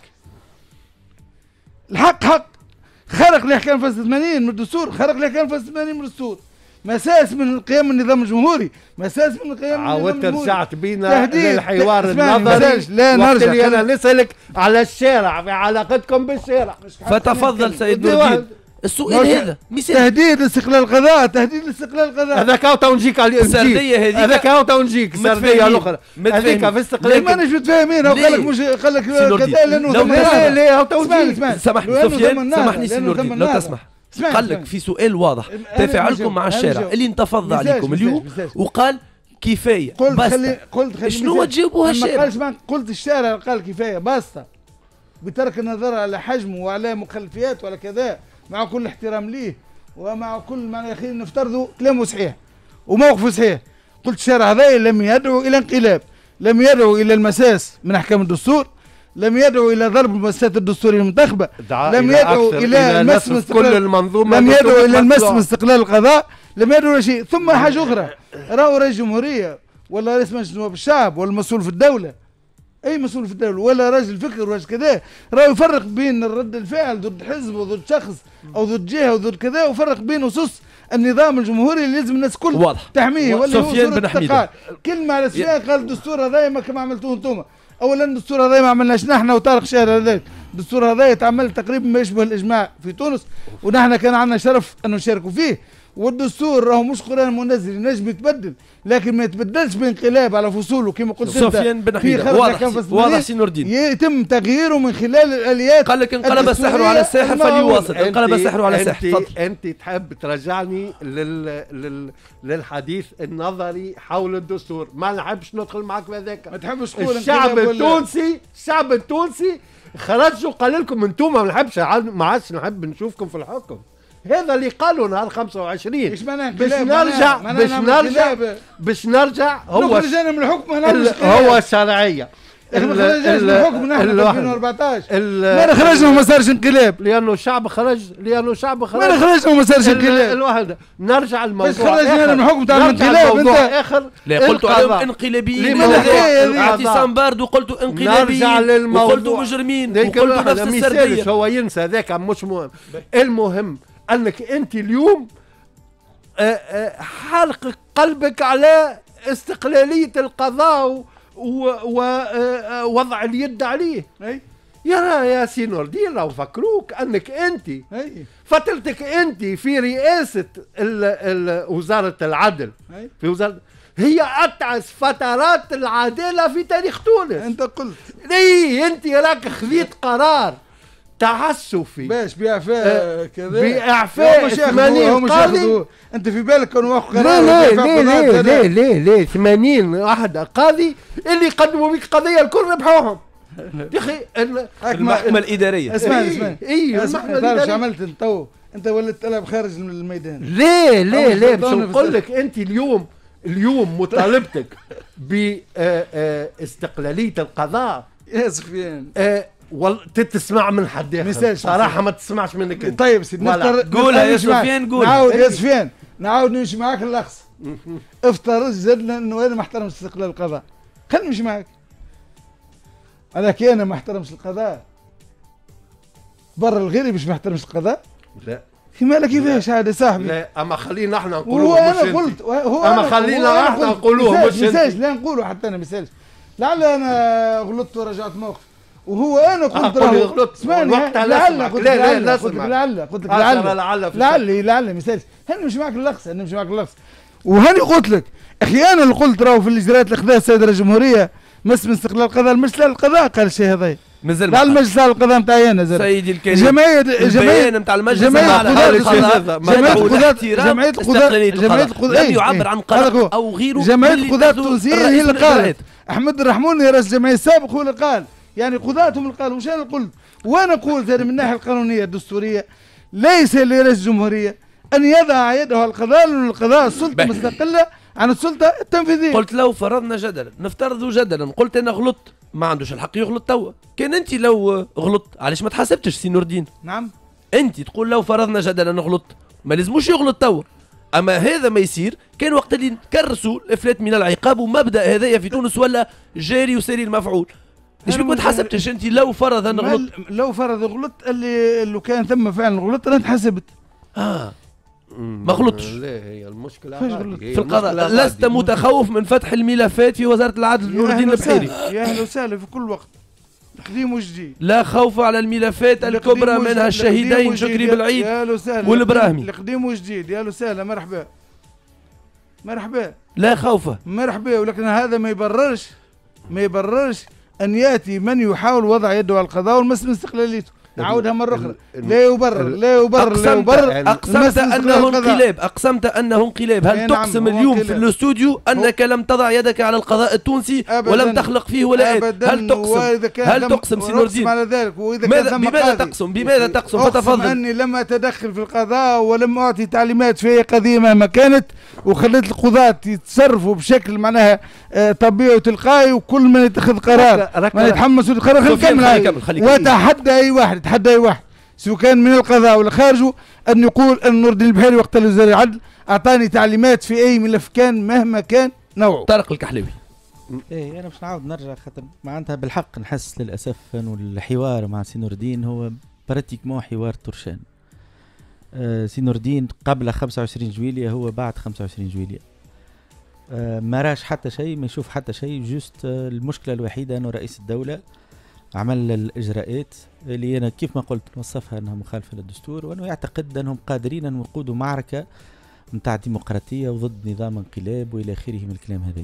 الحق حق. خرق الاحكام فصل 80 من الدستور. خرق الاحكام فصل 80 من الدستور. مساس من قيام النظام الجمهوري. مساس من قيام عاودت رجعت بينا للحوار النظري. لا نرجع. انا نسالك على الشارع في علاقتكم بالشارع. فتفضل سيد نور الدين. السؤال هذا تهديد لاستقلال القضاء. تهديد لاستقلال القضاء. هذاك هاو تو نجيك على السرديه هذيك. هذاك هاو تو نجيك السرديه الاخرى. هذيك في استقلال. ماناش متفاهمين. هو قال لك مش قال لك كذا لانه لا هاو تو نجيك. سامحني سي نور الدين لو تسمح. قال لك في سؤال واضح تفاعلكم مع الشارع اللي انتفض عليكم اليوم وقال كفايه. قلت شنو تجاوبوها الشارع؟ قلت الشارع قال كفايه باسطه بترك النظر على حجمه وعلى مخلفيات ولا كذا مع كل احترام ليه ومع كل ما يا اخي نفترضوا كلامه صحيح وموقفه صحيح. قلت الشارع هذا لم يدعو الى انقلاب، لم يدعو الى المساس من احكام الدستور، لم يدعو الى ضرب المؤسسات الدستوريه المنتخبه، لم يدعو الى المس من كل المنظومه، لم يدعو الى المس من استقلال القضاء، لم يدعو الى شيء. ثم حاجه اخرى، راهو رئيس جمهوريه ولا رئيس مجلس نواب الشعب ولا مسؤول في الدوله، اي مسؤول في الدوله ولا راجل فكر ولا كذا، راهو يفرق بين الرد الفعل ضد حزب وضد شخص او ضد جهه وضد كذا، وفرق بين نصوص النظام الجمهوري اللي لازم الناس كل واضح تحميه. ولا سفيان بن حميد كلمه على سفيان قال الدستور هذا ما كما عملتوه انتم. اولا الدستور هذا ما عملناش نحن وطارق شهر هذاك، الدستور هذا يتعمل تقريبا ما يشبه الاجماع في تونس، ونحن كان عندنا شرف ان نشاركوا فيه. والدستور راهو مش قرآن منزل ينجم يتبدل، لكن ما يتبدلش بانقلاب على فصوله كما قلت سفيان بن حميد. واضح سي نور الدين، يتم تغييره من خلال الاليات. قال لك انقلب السحر على الساحر فليواصل. انقلب السحر على الساحر. انت تحب ترجعني للحديث النظري حول الدستور، ما نحبش ندخل معك في هذاك. ما تحبش تقول الشعب التونسي خرجوا قال لكم انتم ما نحبش، ما عادش نحب نشوفكم في الحكم. هذا اللي قالوا نهار 25 باش نرجع هو نخرج انا من الحكم. هو الشرعيه ما خرجناش من الحكم نحن في 2014 ما خرجنا وما صارش انقلاب، لانه الشعب خرج ما خرجنا وما صارش انقلاب. الواحد نرجع الموضوع بس خرجنا من الحكم تاع الانقلاب. انت اخر لا قلت عليهم انقلابيين اعتصام بارد وقلت انقلابيين وقلت مجرمين وقلت نفس السرديه. هو ينسى ذاك مش مهم. المهم انك انت اليوم حرق قلبك على استقلاليه القضاء ووضع اليد عليه. يا سي نور الدين لو فكروك انك انت فترتك انت في رئاسه وزاره العدل في وزاره هي اتعس فترات العداله في تاريخ تونس. انت قلت انت راك خذيت قرار تعسفي باش باعفاء كذا باعفاء 80 قاضي. انت في بالك كانوا واخذوا قرار؟ لا 80 واحد قاضي اللي قدموا بك قضيه الكل ربحوهم. يا اخي المحكمه الاداريه. اسمعني المحكمه الاداريه عملت انت ولدت تلعب خارج من الميدان. لا باش نقول لك انت اليوم مطالبتك باستقلاليه القضاء يا سفيان. تسمع من حد اخر صراحه ما تسمعش منك انت. طيب سيدي قولها يا سفيان قول. نعاود يا سفيان نعاود نمشي معاك اللخص. افترض زدنا انه انا ما احترمش استقلال القضاء، خلينا نمشي معاك. انا كي انا ما احترمش القضاء برا الغيري باش ما يحترمش القضاء؟ لا في مالك كيفاش هذا صاحبي؟ لا اما خلينا احنا نقولوه. انا قلت اما خلينا احنا نقولوه مش انت. لا نقولوا حتى انا مثال لعل انا غلطت ورجعت موقف وهو انا قلت غلطت. اسمعني لعل قلت لك لعل مثال. هنمشي معك اللخص وهاني قلت لك اخي انا اللي قلت راهو في الاجراءات اللي خذاها السيد رئيس الجمهوريه مس من استقلال القضاء. المجلس القضاء قال الشيء هذا مازال لا المجلس القضاء نتاعي انا سيدي الكريم. جمعيه نتاع المجلس جمعيه القضاة لم يعبر عن قرار او غيره. جمعيه القضاة التونسيه هي اللي قالت. احمد الرحموني رئيس الجمعيه السابق هو اللي قال، يعني قضاتهم اللي قالوا. مش انا قلت. وانا قلت من الناحيه القانونيه الدستوريه ليس لرئيس الجمهوريه ان يضع يده على القضاء، لان القضاء سلطه مستقله عن السلطه التنفيذيه. قلت لو فرضنا جدلا، نفترضوا جدلا، قلت انا غلطت، ما عندوش الحق يغلط توا. كان انت لو غلطت علاش ما تحاسبتش سي نور الدين؟ نعم انت تقول لو فرضنا جدلا غلطت ما لازموش يغلط توا. اما هذا ما يصير كان وقت اللي نكرسوا الافلات من العقاب، ومبدا هذايا في تونس ولا جاري وساري المفعول. ليش ما تحاسبتش انت لو فرض انا غلطت؟ لو فرض غلط اللي كان ثم فعلا غلط انا تحاسبت. ما غلطتش. لا هي المشكله في القضاء. لست متخوف من فتح الملفات في وزاره العدل نور الدين البحيري؟ يا اهلا وسهلا في كل وقت، قديم وجديد. لا خوف على الملفات الكبرى منها الشهيدين شكري بالعيد والابراهيمي. القديم وجديد. يا اهلا وسهلا مرحبا. لا خوف. مرحبا. ولكن هذا ما يبررش ان ياتي من يحاول وضع يده على القضاء والمس من استقلاليته. نعاودها مرة أخرى. لا يبرر. أقسمت أنه انقلاب. هل تقسم اليوم في الاستوديو أنك لم تضع يدك على القضاء التونسي ولم تخلق فيه ولاءات؟ هل تقسم سي نور الدين؟ بماذا تقسم؟ فتفضل. أني لم أتدخل في القضاء ولم أعطي تعليمات في أي قضية مهما كانت، وخليت القضاة يتصرفوا بشكل معناها طبيعي وتلقائي، وكل من يتخذ قرار من يتحمس القرار وتحدى أي واحد سواء كان من القضاء ولا خارجه أن يقول أن نور الدين البحيري وقت وزير العدل أعطاني تعليمات في أي ملف كان مهما كان نوعه. طارق الكحلاوي. انا باش نعاود نرجع خاطر معناتها بالحق نحس للاسف انه الحوار مع سي نور الدين هو براتيكمون حوار ترشان. سي نور الدين قبل 25 جويلية هو بعد 25 جويلية. ما راش حتى شيء، ما يشوف حتى شيء. جوست المشكلة الوحيدة انه رئيس الدولة عمل الاجراءات اللي انا كيف ما قلت نوصفها انها مخالفة للدستور، وانه يعتقد انهم قادرين ان يقودوا معركة نتاع ديمقراطية وضد نظام انقلاب والى اخره من الكلام هذا.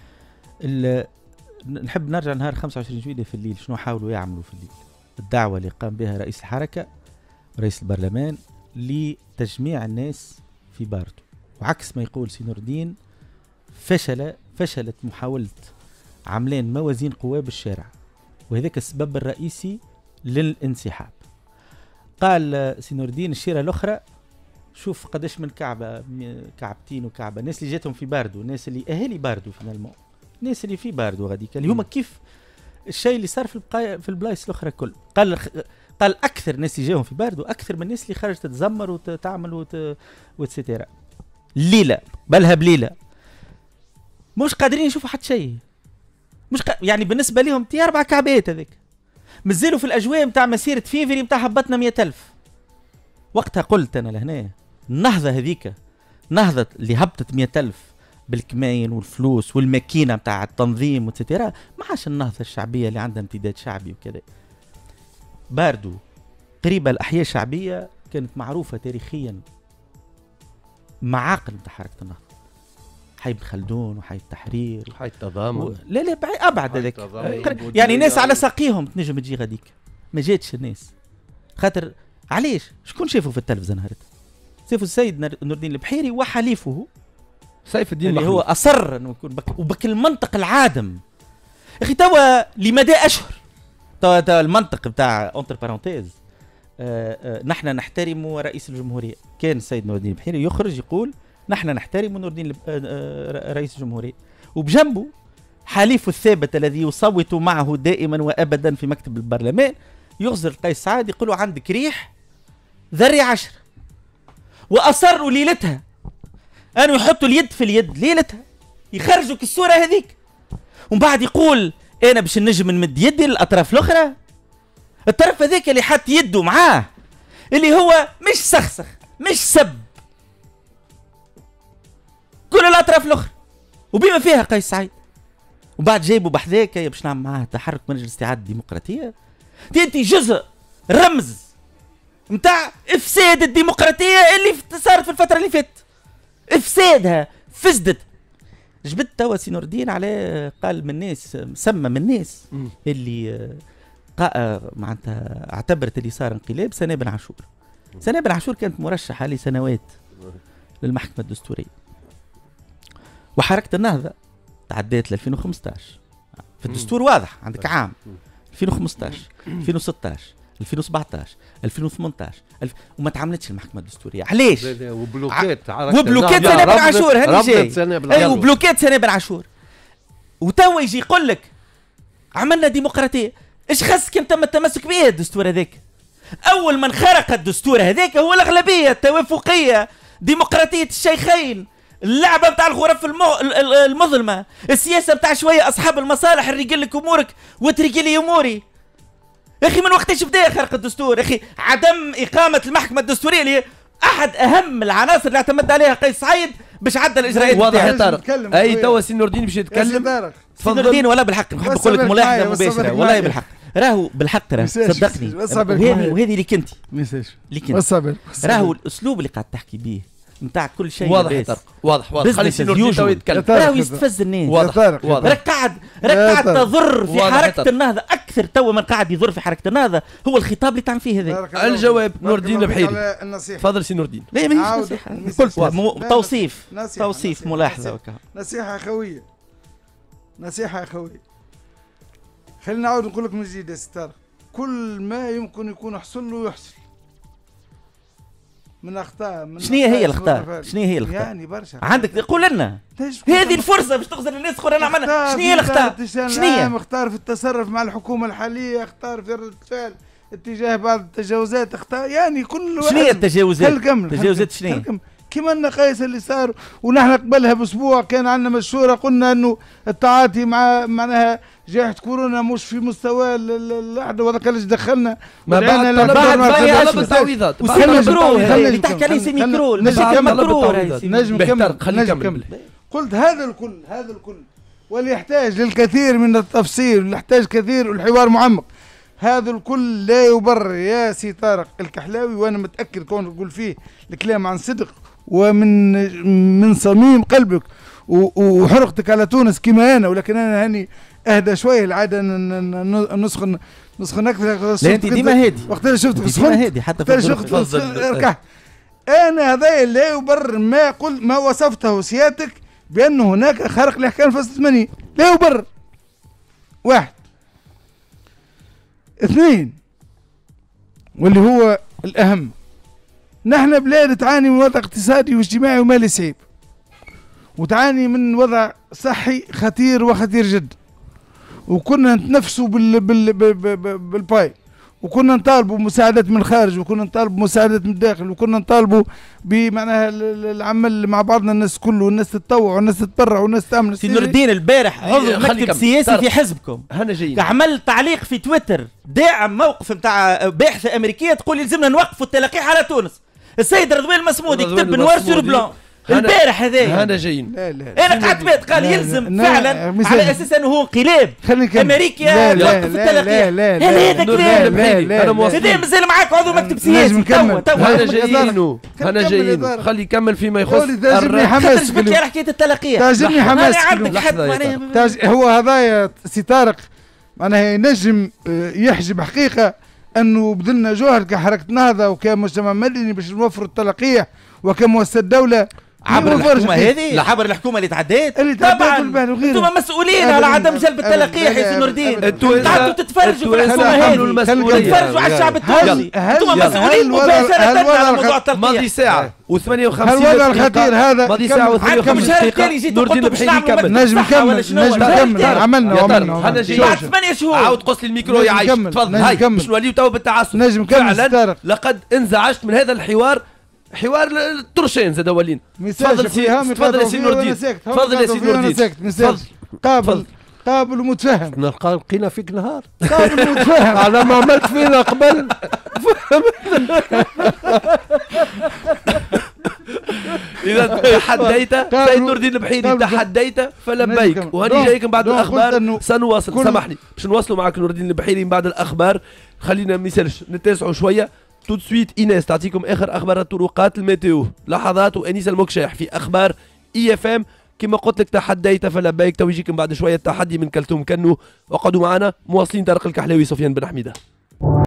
نحب نرجع نهار 25 جويلية في الليل. شنو حاولوا يعملوا في الليل؟ الدعوة اللي قام بها رئيس الحركة ورئيس البرلمان لتجميع الناس في باردو، وعكس ما يقول سي نور الدين فشلت محاولة عملان موازين قوى بالشارع، وهذاك السبب الرئيسي للانسحاب. قال سي نور الدين الشيرة الأخرى شوف قداش من كعبتين وكعبة الناس اللي جاتهم في باردو، الناس اللي أهالي باردو فينالمون، الناس اللي في باردو غاديك اللي هما كيف الشيء اللي صار في البلايص الأخرى كل. قال أكثر ناس اللي جاهم في باردو أكثر من الناس اللي خرجت تتزمر وتعمل وتستيرا ليلة بلها بليلة، مش قادرين يشوفوا حتى شيء. يعني بالنسبة لهم تي 4 كعبات هذيك مازالوا في الأجواء متاع مسيرة فيفري متاع هبطنا 100,000. وقتها قلت أنا لهنا النهضة هذيك نهضة اللي هبطت 100,000 بالكماين والفلوس والماكينة متاع التنظيم وتستيرا، ما عادش النهضة الشعبية اللي عندها امتداد شعبي وكذا. باردو قريبة الأحياء الشعبية كانت معروفة تاريخيا معاقل متاع حركة النهضة، حي بن خلدون وحي التحرير وحي التضامن. لا أبعد هذاك يعني ناس على ساقيهم تنجم تجي غاديك، ما جاتش الناس خاطر علاش شكون شافه في التلفزيون نهارتها؟ شافوا السيد نور الدين البحيري وحليفه سيف الدين اللي هو اصر انه يكون وبك المنطق العادم. اخي توا لمدى اشهر توا المنطق بتاع اونتر بارونتيز نحن نحترم رئيس الجمهوريه. كان السيد نور الدين البحيري يخرج يقول نحن نحترم نور الدين رئيس الجمهوريه، وبجنبه حليفه الثابت الذي يصوت معه دائما وابدا في مكتب البرلمان يغزر قيس سعد يقولوا عندك ريح ذري 10. واصروا ليلتها انه يحطوا اليد في اليد ليلتها يخرجوا الصوره هذيك، ومن بعد يقول انا باش نجم نمد يدي للاطراف الاخرى. الطرف هذاك اللي حط يده معاه اللي هو مش سخسخ مش سب كل الاطراف الاخرى وبما فيها قيس سعيد، وبعد جايبوا بحذاك باش نعمل معاه تحرك مجلس استعاده الديمقراطيه. انت جزء رمز متاع افساد الديمقراطيه اللي صارت في الفتره اللي فاتت، افسادها فسدت. جبت توا سي نور الدين على قال من الناس سمى من الناس اللي معناتها اعتبرت اللي صار انقلاب سناء بن عاشور. سناء بن عاشور كانت مرشحه لسنوات للمحكمه الدستوريه، وحركه النهضه تعديت ل 2015 في الدستور واضح عندك عام 2015 2016 2017 2018 وما تعاملتش المحكمه الدستوريه. علاش؟ وبلوكات سناء بن عاشور هاني جاي وبلوكات سناء بن عاشور. وتوا يجي يقول لك عملنا ديمقراطيه. ايش خاصك انت ما التمسك به الدستور هذاك؟ اول من خرق الدستور هذاك هو الاغلبيه التوافقيه، ديمقراطيه الشيخين، اللعبه بتاع الغرف المظلمه، السياسه بتاع شويه اصحاب المصالح اللي يقول لك امورك وتريقي لي اموري. اخي من وقتاش بدا خرق الدستور؟ اخي عدم اقامه المحكمه الدستوريه اللي احد اهم العناصر اللي اعتمد عليها قيس سعيد باش عدى الاجراءات. واضح يا طارق. اي توا سي نور الدين باش يتكلم. سي نور الدين ولا بالحق نحب نقول لك ملاحظه مباشره والله بالحق راهو بالحق راه صدقني وهذه اللي كنتي راهو الاسلوب اللي قاعد تحكي به نتاع كل شيء واضح يا طارق. واضح خلي سي نور الدين يتكلم. راهو يستفز الناس. واضح راك قاعد تضر في حركه النهضه اكثر. توا من قاعد يضر في حركه النهضه هو الخطاب اللي تعمل فيه هذا. الجواب نور الدين البحيري. تفضل سي نور الدين. لا ماهيش نصيحه توصيف ملاحظه وكذا. نصيحه اخويه خلينا نعاود نقول لك من جديد يا ستار، كل ما يمكن يكون يحصل له يحصل من اخطاء. شنو هي الاخطاء؟ يعني برشا عندك قول لنا هذه الفرصه باش تغزل الناس تقول انا عملنا. شنو هي الاخطاء؟ شنو هي؟ اختار في التصرف مع الحكومه الحاليه، اختار في رد الفعل اتجاه بعض التجاوزات، اختار يعني كل شنو هي التجاوزات؟ التجاوزات شنو؟ كما أن قيس اللي صار. ونحن قبلها باسبوع كان عندنا مشوره قلنا انه التعاطي مع معناها جائحه كورونا مش في مستوى الوحده، وهذاك اللي دخلنا ما بعد طلب التعويضات اللي تحكي عليه سي ميكرو نجم نكمل. قلت هذا الكل واللي يحتاج للكثير من التفصيل، يحتاج كثير الحوار معمق. هذا الكل لا يبرر يا سي طارق الكحلاوي، وانا متاكد كون تقول فيه الكلام عن صدق ومن صميم قلبك وحرقتك على تونس كما انا، ولكن انا هاني اهدى شويه العاده نسخن اكثر. لا انت ديما هادي وقت اللي شفتك ديما هادي حتى في شفت انا هذا لا يبرر ما وصفته سيادتك بان هناك خرق لاحكام فصل 80. لا يبرر. 1 2 واللي هو الأهم، نحن بلاد تعاني من وضع اقتصادي واجتماعي ومالي صعيب، وتعاني من وضع صحي خطير وخطير جدا، وكنا نتنفسوا بالباي، وكنا نطالبوا مساعدات من الخارج، وكنا نطالبوا مساعدات من الداخل، وكنا نطالبوا بمعناها العمل مع بعضنا الناس كله، والناس تتطوع والناس تتبرع والناس تعمل. سي نور الدين البارح عضو مكتب سياسي في حزبكم هنا جايين عمل تعليق في تويتر داعم موقف نتاع باحثه امريكيه تقول يلزمنا نوقفوا التلقيح على تونس. السيد رضوان المسمودي كتب بنوار سور بلون البارح هذايا. هنا جايين انا قعدت بيت قال يلزم فعلا على اساس انه هو انقلاب امريكا توقف التلقيح. هذا كلام هذا مازال معاك عضو مكتب سياسي. هنا جايين خلي يكمل فيما يخص. تعجبني حماس حكايه التلقيح. تعجبني حماس هو هذايا سي طارق معناها ينجم يحجب حقيقه انه بذلنا جهد كحركه نهضه وكمجتمع مدني باش نوفروا التلقيح وكمؤسسه دوله عبر الحكومه هذه عبر الحكومه اللي تعديت طبعا انتم مسؤولين على عدم جلب التلقيح يا سي نور الدين قعدتوا تتفرجوا في الحكومه هذه تتفرجوا على الشعب التونسي انتم مسؤولين وفي سنه على موضوع التلقيح ماضي ساعه و58 الوضع الخطير هذا ماضي ساعه و58 دقيقه نور الدين البحيري يكمل نجم نكمل عملنا بعد 8 شهور عاود قص لي الميكرو يا عايش تفضل هاي باش نوليو تو بالتعصب نجم نكمل لقد انزعجت من هذا الحوار الترشين زاد اولين تفضل سي نور الدين تفضل يا سي نور الدين قابل ومتفهم لقينا فيك نهار قابل ومتفهم على ما عملت فينا قبل اذا تحديت سيد نور الدين البحيري تحديت فلبيك وهاني جايكم بعد الاخبار سنواصل سامحني باش نواصلوا معك نور الدين البحيري من بعد الاخبار خلينا ما نسالش نتسعوا شويه تو سويت ايناس تعطيكم اخر اخبار الطرقات الميتيو لحظات وانيس المكشاح في اخبار اي اف ام كما قلت لك تحديت فلبيك تو يجيكم بعد شويه التحدي من كلثوم كنو وقعدوا معنا مواصلين طارق الكحلاوي سفيان بن حميده.